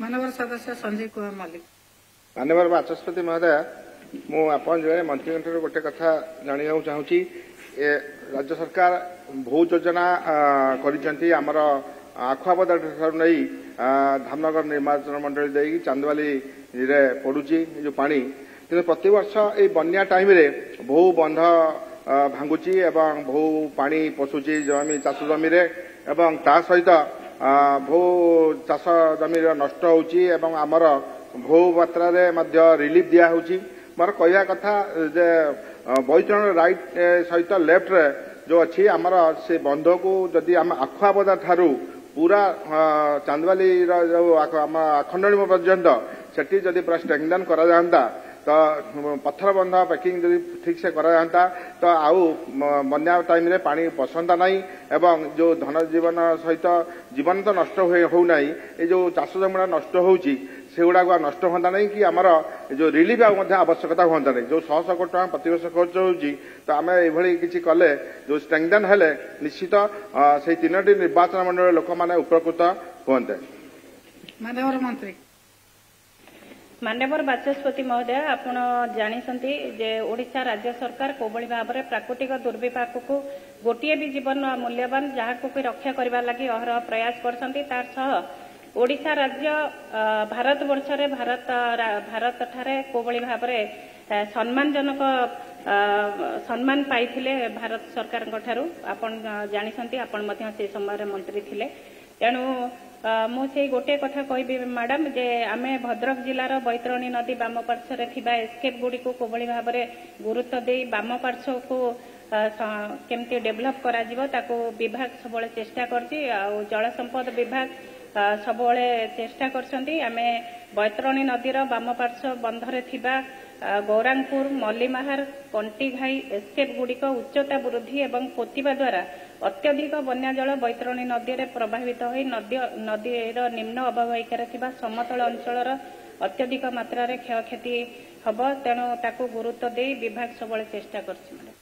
मानवर सदस्य संजय कुमार मल्लिक। मानवर बाचस्पति महोदय मुझे मंत्री गोटे कथा जाना चाहूँगी। राज्य सरकार भू योजना कर आखुआपदा नहीं धामनगर निर्वाचन मंडल दे चांदवाली पड़ुची जो पानी कि प्रति वर्ष ये बन्या टाइम रे बहु बंध भांगुची एवं बहु पानी पशुची जमी चाष जमी एवं ता सहित बहु चाष जमी नष्ट होची एवं आमर बहु मात्रा रिलीफ दिया होची। मोर कहया कथा जे बैतरण राइट सहित लेफ्ट रे जो अच्छी आमर से बंध को जदि आम आखुआपदा ठारू पूरा चांदवाली जो आखंडणी पर्यंत सेठी जदि पूरा स्ट्रेंथन करा जाता तो पत्थर बंध पैकिंग जदि ठीक से करा जाता तो आउ बन्या टाइम रे पानी पसंदा नहीं एवं जो धन जीवन सहित जीवन तो नष्ट हो नहीं ये जो चाष जमीन नष्ट होची सेगुड़ा नष्ट होता नहीं कि आमर जो रिलीफ आवश्यकता होता नहीं जो 100 कोटी टका प्रति वर्ष खर्च होची तो आम ये किसी कले जो स्ट्रेंथन हेले निश्चित से 3टी निर्वाचन मंडल लोक मैंने उपकृत हुए। मानवर मंत्री मान्यवर बाचस्पति महोदय आपण जानी जे ओडिशा राज्य सरकार कोबली भाव में प्राकृतिक दुर्विपाक को गोटे भी जीवन मूल्यवान जहाँ को रक्षा करने लगी अहरह प्रयास कर ओडिशा राज्य भारत वर्ष रे भारत ठारे कोबली भाव में सम्मानजनक सम्मान पाइथिले भारत सरकार ठारू आपण जानी आपण मध्य से समय मंत्री थिले। तेणु मुझे गोटे कथा कहबी मैडम जे आमे भद्रक जिलार बैतरणी नदी बाम पार्श्व थिबा एस्केप गुडी को कोबली भाव में गुरुत्व दे बाम पार्श्व को केमती डेभलप करा जिवो ताको विभाग सबले चेष्टा करछि आ जल संपद विभाग सबले चेष्टा करछंती। आमे बैतरणी नदीर बाम पार्श्व बंधरे थिबा गौरांगपुर मल्लीमाहार कंटी घाई एस्केप गुड़िक उच्चता वृद्धि एवं पोतिबा द्वारा अत्यधिक बन्या जल बैतरणी नदी में प्रभावित हो नदीर निम्न अववाहिकार थिबा समतल अंचल अत्यधिक मात्रा क्षयक्षति हम तेणु ताकू गुरुत्व दे विभाग सबले चेष्टा करछि।